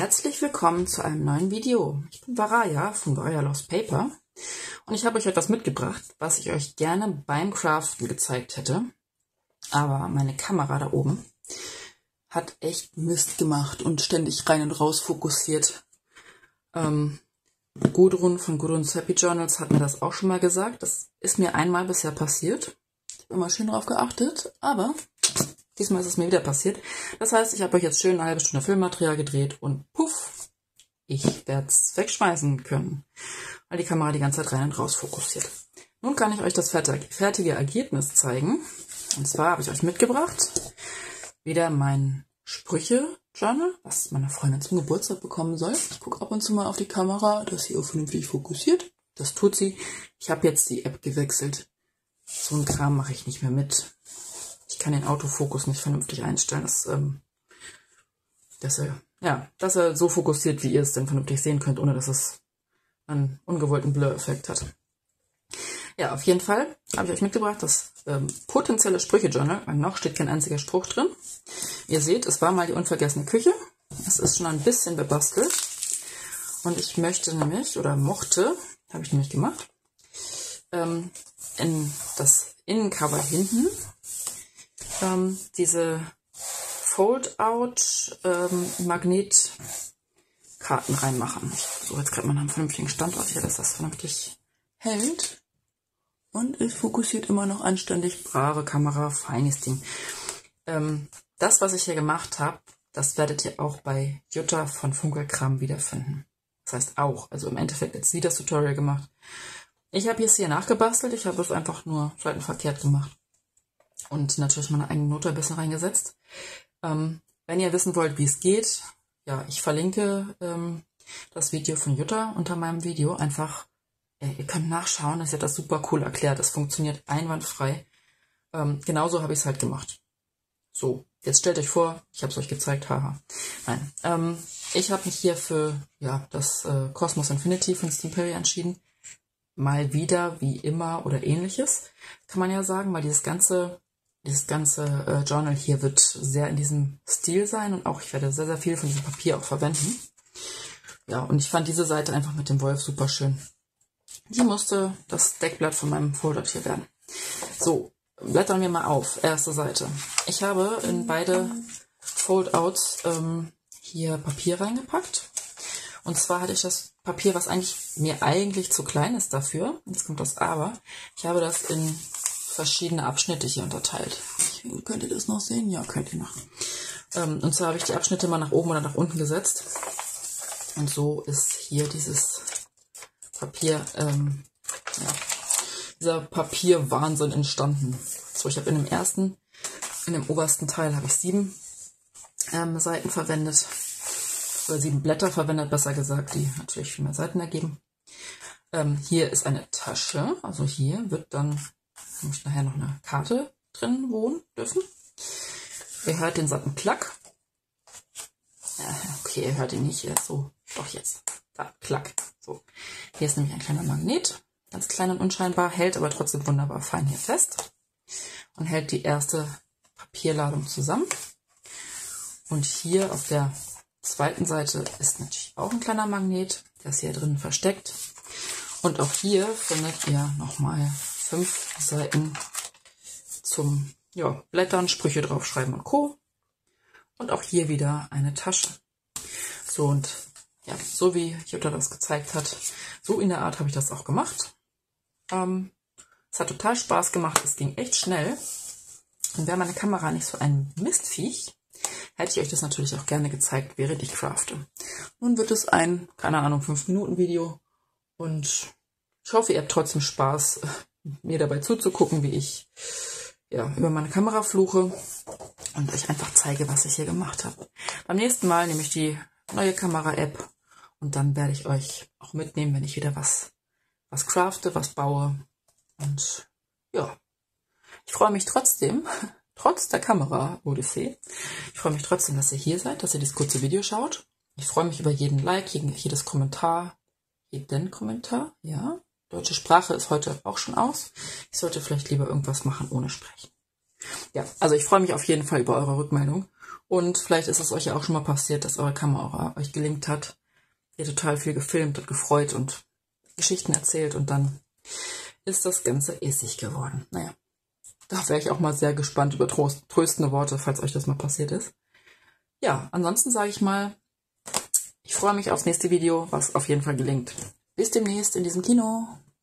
Herzlich willkommen zu einem neuen Video. Ich bin Varaya von Varaya Lost Paper und ich habe euch etwas mitgebracht, was ich euch gerne beim Craften gezeigt hätte. Aber meine Kamera da oben hat echt Mist gemacht und ständig rein und raus fokussiert. Gudrun von Gudrun's Happy Journals hat mir das auch schon mal gesagt. Das ist mir einmal bisher passiert. Ich habe immer schön drauf geachtet, aber diesmal ist es mir wieder passiert. Das heißt, ich habe euch jetzt schön eine halbe Stunde Filmmaterial gedreht und puff, ich werde es wegschmeißen können, weil die Kamera die ganze Zeit rein und raus fokussiert. Nun kann ich euch das fertige Ergebnis zeigen. Und zwar habe ich euch mitgebracht wieder mein Sprüche-Journal, was meine Freundin zum Geburtstag bekommen soll. Ich gucke ab und zu mal auf die Kamera, dass sie auch vernünftig fokussiert. Das tut sie. Ich habe jetzt die App gewechselt. So ein Kram mache ich nicht mehr mit. Ich kann den Autofokus nicht vernünftig einstellen, dass er so fokussiert, wie ihr es denn vernünftig sehen könnt, ohne dass es einen ungewollten Blur-Effekt hat. Ja, auf jeden Fall habe ich euch mitgebracht das potenzielle Sprüche-Journal. Noch steht kein einziger Spruch drin. Ihr seht, es war mal die unvergessene Küche. Es ist schon ein bisschen bebastelt. Und ich möchte nämlich, oder mochte, habe ich nämlich gemacht, in das Innencover hinten diese Fold-out Magnetkarten reinmachen. Ich suche jetzt gerade mal nach einem vernünftigen Standort hier, dass das vernünftig hält. Und es fokussiert immer noch anständig. Brave Kamera, feines Ding. Das, was ich hier gemacht habe, das werdet ihr auch bei Jutta von Funkelkram wiederfinden. Das heißt auch, also im Endeffekt hat sie das Tutorial gemacht. Ich habe jetzt hier nachgebastelt, ich habe es einfach nur seitenverkehrt gemacht. Und natürlich meine eigene Note ein bisschen reingesetzt. Wenn ihr wissen wollt, wie es geht, ja, ich verlinke das Video von Jutta unter meinem Video. Einfach, ihr könnt nachschauen, sie hat das super cool erklärt. Das funktioniert einwandfrei. Genauso habe ich es halt gemacht. So, jetzt stellt euch vor, ich habe es euch gezeigt, haha. Nein, ich habe mich hier für das Cosmos Infinity von Steamperry entschieden. Mal wieder, wie immer oder ähnliches, kann man ja sagen, weil dieses ganze Journal hier wird sehr in diesem Stil sein und auch ich werde sehr, sehr viel von diesem Papier auch verwenden. Ja, und ich fand diese Seite einfach mit dem Wolf super schön. Die musste das Deckblatt von meinem Folder hier werden. So, blättern wir mal auf. Erste Seite. Ich habe in beide Foldouts hier Papier reingepackt. Und zwar hatte ich das Papier, was mir eigentlich zu klein ist dafür. Jetzt kommt das Aber. Ich habe das in verschiedene Abschnitte hier unterteilt. Könnt ihr das noch sehen? Ja, könnt ihr noch. Und zwar habe ich die Abschnitte mal nach oben oder nach unten gesetzt. Und so ist hier dieses Papier, dieser Papierwahnsinn entstanden. So, ich habe in dem obersten Teil habe ich 7 Seiten verwendet. Oder 7 Blätter verwendet, besser gesagt, die natürlich viel mehr Seiten ergeben. Hier ist eine Tasche, also hier wird dann muss nachher noch eine Karte drin wohnen dürfen. Ihr hört den satten Klack. Okay, ihr hört ihn nicht, hier so, doch jetzt. Da, Klack. So. Hier ist nämlich ein kleiner Magnet, ganz klein und unscheinbar, hält aber trotzdem wunderbar fein hier fest und hält die erste Papierladung zusammen. Und hier auf der zweiten Seite ist natürlich auch ein kleiner Magnet, der ist hier drin versteckt. Und auch hier findet ihr nochmal 5 Seiten zum Blättern, Sprüche draufschreiben und Co. Und auch hier wieder eine Tasche. So und ja, so wie Jutta das gezeigt hat, so in der Art habe ich das auch gemacht. Es hat total Spaß gemacht, es ging echt schnell. Und wäre meine Kamera nicht so ein Mistviech, hätte ich euch das natürlich auch gerne gezeigt, während ich crafte. Nun wird es ein, keine Ahnung, 5-Minuten-Video und ich hoffe, ihr habt trotzdem Spaß, mir dabei zuzugucken, wie ich über meine Kamera fluche und euch einfach zeige, was ich hier gemacht habe. Beim nächsten Mal nehme ich die neue Kamera-App und dann werde ich euch auch mitnehmen, wenn ich wieder was crafte, was baue. Und ja, ich freue mich trotzdem, trotz der Kamera-Odyssee, ich freue mich trotzdem, dass ihr hier seid, dass ihr dieses kurze Video schaut. Ich freue mich über jeden Like, jedes Kommentar, ja. Deutsche Sprache ist heute auch schon aus. Ich sollte vielleicht lieber irgendwas machen ohne Sprechen. Ja, also ich freue mich auf jeden Fall über eure Rückmeldung Und vielleicht ist es euch ja auch schon mal passiert, dass eure Kamera euch gelingt hat. Ihr total viel gefilmt und gefreut und Geschichten erzählt und dann ist das Ganze Essig geworden. Naja, da wäre ich auch mal sehr gespannt über tröstende Worte, falls euch das mal passiert ist. Ja, ansonsten sage ich mal, ich freue mich aufs nächste Video, was auf jeden Fall gelingt. Bis demnächst in diesem Kino.